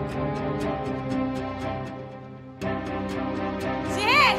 جهاد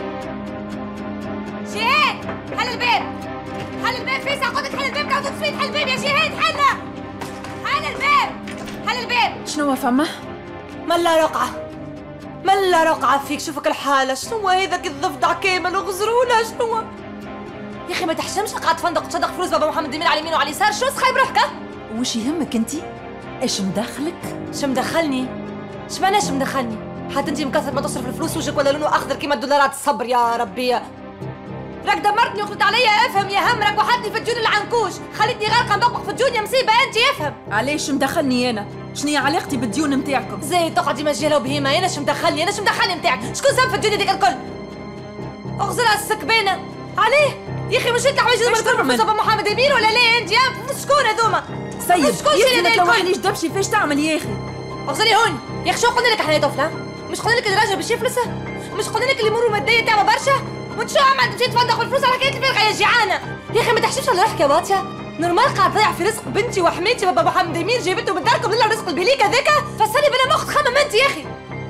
جهاد حل الباب، حل الباب فيسع، قلت لك حل الباب، قاعد تصفيت. حل الباب يا جهاد، حل الباب، حل الباب. شنو فما؟ ملا رقعة، ملا رقعة فيك. شوفك الحالة، شنو هذاك الضفدع كامل وغزرولة؟ شنو يا اخي ما تحشمش، قاعد تفندق تصدق فلوس بابا محمد يمين على اليمين وعلى اليسار. شو سخايب روحك؟ وش يهمك انت؟ ايش مداخلك؟ شو مدخلني؟ اش معناش مدخلني؟ حتى انت من كثر ما تصرف الفلوس وجهك ولا لونه اخضر كيما الدولارات. الصبر يا ربي، راك دمرتني وقلت عليا. افهم يا هم، راك وحدني في الديون العنكوش، خليتني غارقه مدقق في الديون. يا مصيبه انت، افهم. علاش مدخلني انا؟ شنو علاقتي بالديون نتاعكم؟ زي تقعدي مجهله وبهيمه. انا اش مدخلني؟ انا اش مدخلني نتاعك؟ شكون سبب في الديون هذيك الكل؟ اغزرها السكبانه عليه يا اخي. مش انت حوايج المركب بابا محمد امين ولا لا انت؟ شكون هذوما؟ سيد شكون شي ما توحنيش دبشي. فاش تعمل يا اخي؟ اغزري هون يا اخي. شو قلنا لك احنا يا طفله؟ مش قلنا لك الراجل باش يفلسه؟ مش قلنا لك الامور الماديه تاعها برشا؟ وانت شو عم تمشي تفندق بالفلوس على حكايه الفرقه يا جيعانه؟ يا اخي ما تحشمش على روحك يا باطيه. نورمال قاعد تضيع في رزق بنتي وحماتي. بابا محمد امين جايبته من داركم لله رزق البليك هذاك. فسري بلا مخ، تخمم انت يا اخي.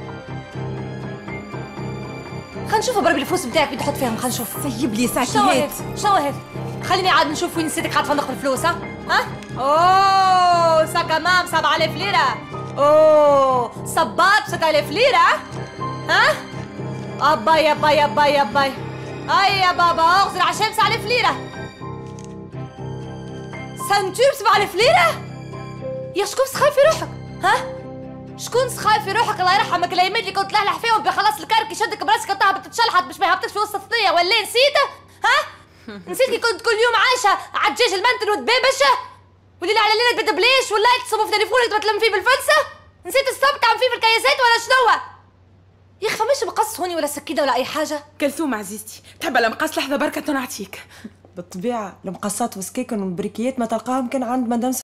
خلينا نشوف بربي الفلوس نتاعك اللي تحط فيهم. خلينا نشوف. سيب لي ساكيات. شنو هذا؟ خليني عاد نشوف وين نسيتك قاعد تفندق الفلوس. ها؟ اوه سا كمان 7000 ليره. اوه صباط 6000 ليره. ها؟ ابا يا با يا با يا باي. اي يا بابا اغزر عشان 9000 ليره. سنتور 7000 ليره؟ يا شكون سخاي في روحك؟ ها؟ شكون سخاي في روحك؟ الله يرحمك الايامات اللي كنت تلهلح فيهم بخلاص الكرك يشدك براسك وتهبط تتشلحط باش ما يهبطكش في وسط الثنيه ولا نسيته؟ ها؟ نسيت كي كنت كل يوم عايشه عالدجاج المنتن والدبابشه؟ والليله على ليله تبدبليش ولا يتصبوا في تليفونك تبتلم فيه بالفلسه؟ نسيت الصبت عم فيه في الكياسات ولا شنو؟ يا اخي فماش مقص هوني ولا سكينه ولا اي حاجه؟ كلثوم عزيزتي، تحب المقص لحظه بركه نعطيك. بالطبيعة المقصات والسكيكن والبريكيات ما تلقاهم كان عند مدام